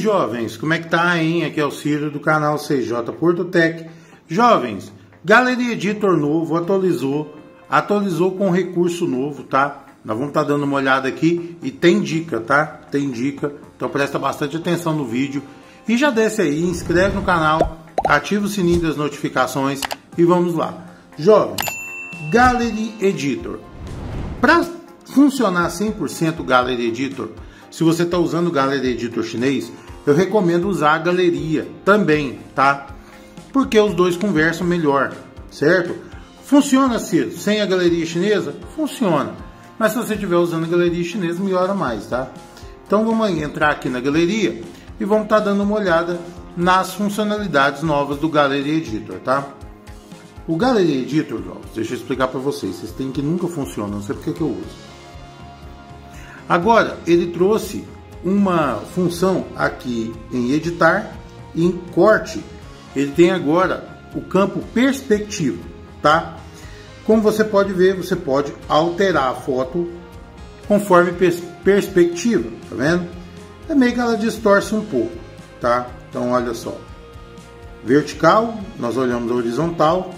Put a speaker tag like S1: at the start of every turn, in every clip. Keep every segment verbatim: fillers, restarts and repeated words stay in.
S1: jovens, como é que tá, hein? Aqui é o Ciro do canal C J Porto Tech. Jovens, Gallery Editor novo, atualizou, atualizou com recurso novo, tá? Nós vamos estar dando uma olhada aqui e tem dica, tá? Tem dica, então presta bastante atenção no vídeo. E já desce aí, inscreve no canal, ativa o sininho das notificações e vamos lá. Jovens, Gallery Editor. Para funcionar cem por cento o Gallery Editor, se você está usando o Gallery Editor chinês, eu recomendo usar a galeria também, tá? Porque os dois conversam melhor, certo? Funciona, Ciro, sem a galeria chinesa? Funciona. Mas se você estiver usando a galeria chinesa, melhora mais, tá? Então vamos entrar aqui na galeria e vamos estar dando uma olhada nas funcionalidades novas do Gallery Editor, tá? O Gallery Editor, deixa eu explicar para vocês, vocês têm que nunca funciona, não sei porque que eu uso. Agora, ele trouxe uma função aqui em editar e em corte. Ele tem agora o campo perspectiva, tá? Como você pode ver, você pode alterar a foto conforme pers perspectiva, tá vendo? É meio que ela distorce um pouco, tá? Então, olha só. Vertical, nós olhamos a horizontal.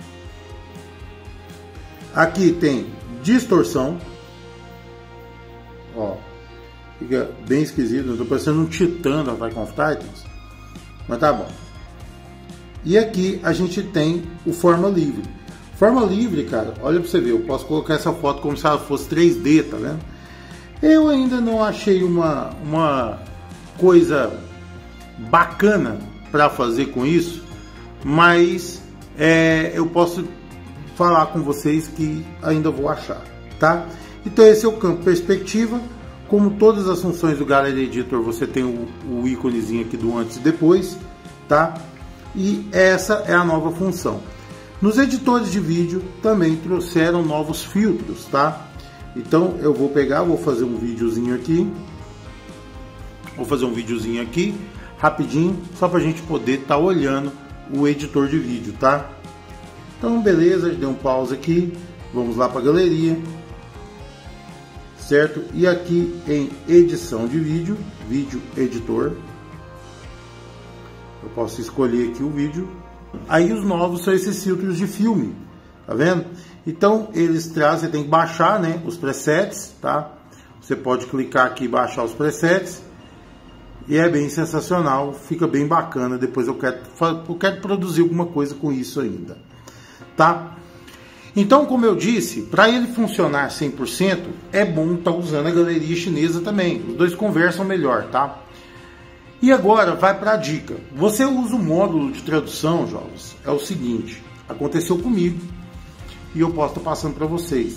S1: Aqui tem distorção. Ó, fica bem esquisito, eu tô parecendo um titã da Attack on Titans, mas tá bom. E aqui a gente tem o forma livre. Forma livre, cara, olha pra você ver, eu posso colocar essa foto como se ela fosse três D, tá vendo? Eu ainda não achei uma, uma coisa bacana para fazer com isso, mas é, eu posso falar com vocês que ainda vou achar, tá? Então esse é o campo perspectiva. Como todas as funções do Gallery Editor, você tem o, o íconezinho aqui do antes e depois, tá? E essa é a nova função. Nos editores de vídeo também trouxeram novos filtros, tá? Então eu vou pegar, vou fazer um videozinho aqui. Vou fazer um videozinho aqui, rapidinho, só pra gente poder estar tá olhando o editor de vídeo, tá? Então beleza, dei um pause aqui, vamos lá para a galeria. Certo? E aqui em edição de vídeo, vídeo editor, eu posso escolher aqui o vídeo. Aí os novos são esses filtros de filme, tá vendo? Então eles trazem, você tem que baixar, né, os presets, tá? Você pode clicar aqui e baixar os presets e é bem sensacional, fica bem bacana. Depois eu quero, eu quero produzir alguma coisa com isso ainda, tá? Então, como eu disse, para ele funcionar cem por cento, é bom estar tá usando a galeria chinesa também. Os dois conversam melhor, tá? E agora, vai para a dica. Você usa o módulo de tradução, jovens. É o seguinte, aconteceu comigo e eu posso estar tá passando para vocês.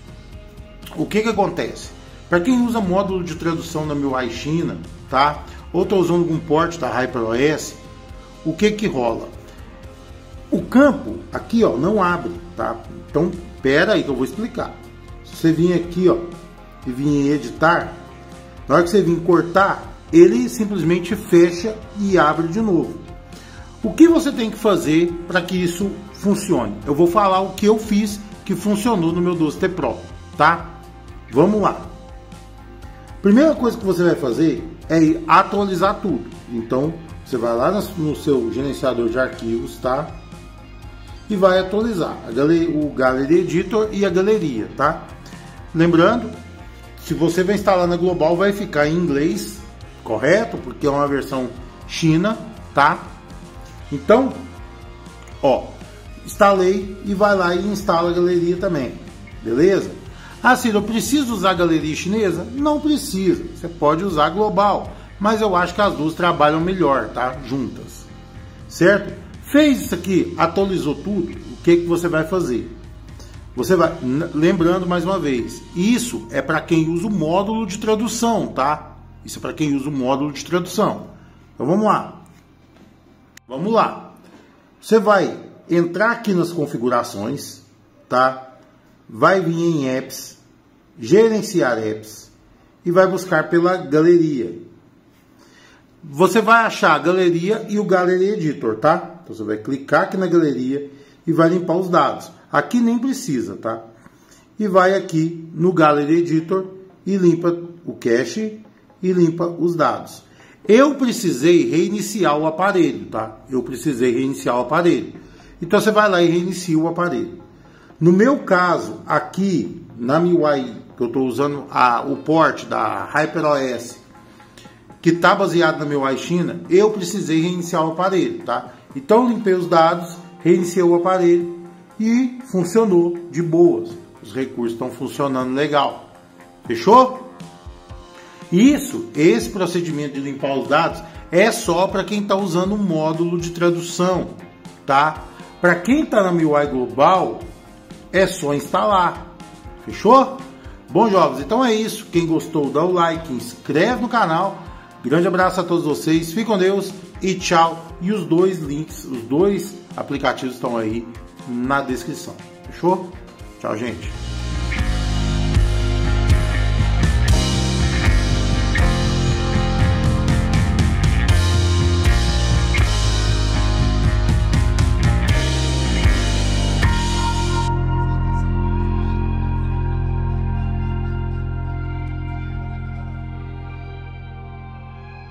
S1: O que que acontece? Para quem usa módulo de tradução na M I U I China, tá? Ou está usando algum porte da HyperOS, o que que rola? O campo aqui, ó, não abre, tá? Então, pera aí que eu vou explicar. Se você vir aqui, ó, e vir em editar, na hora que você vir cortar, ele simplesmente fecha e abre de novo. O que você tem que fazer para que isso funcione? Eu vou falar o que eu fiz que funcionou no meu doze T Pro, tá? Vamos lá. Primeira coisa que você vai fazer é ir atualizar tudo. Então, você vai lá no seu gerenciador de arquivos, tá? E vai atualizar a galeria, o Gallery Editor e a galeria, tá? Lembrando, se você vai instalar na global, vai ficar em inglês, correto? Porque é uma versão China, tá? Então, ó, instalei e vai lá e instala a galeria também, beleza? Ah, Ciro, eu preciso usar a galeria chinesa? Não precisa, você pode usar a global, mas eu acho que as duas trabalham melhor, tá? Juntas, certo? Fez isso aqui, atualizou tudo, o que que você vai fazer? Você vai, lembrando mais uma vez, isso é para quem usa o módulo de tradução, tá? Isso é para quem usa o módulo de tradução. Então vamos lá. Vamos lá. Você vai entrar aqui nas configurações, tá? Vai vir em apps, gerenciar apps e vai buscar pela galeria. Você vai achar a galeria e o Gallery Editor, tá? Então você vai clicar aqui na galeria e vai limpar os dados. Aqui nem precisa, tá? E vai aqui no Gallery Editor e limpa o cache e limpa os dados. Eu precisei reiniciar o aparelho, tá? Eu precisei reiniciar o aparelho. Então você vai lá e reinicia o aparelho. No meu caso, aqui na M I U I, que eu estou usando a, o port da HyperOS, que está baseado na M I U I China, eu precisei reiniciar o aparelho, tá? Então eu limpei os dados, reiniciei o aparelho e funcionou de boas. Os recursos estão funcionando legal. Fechou? Isso, esse procedimento de limpar os dados é só para quem está usando um módulo de tradução, tá? Para quem está na M I U I Global, é só instalar. Fechou? Bom, jovens, então é isso. Quem gostou, dá o like, inscreve no canal. Grande abraço a todos vocês, fiquem com Deus e tchau. E os dois links, os dois aplicativos estão aí na descrição. Fechou? Tchau, gente.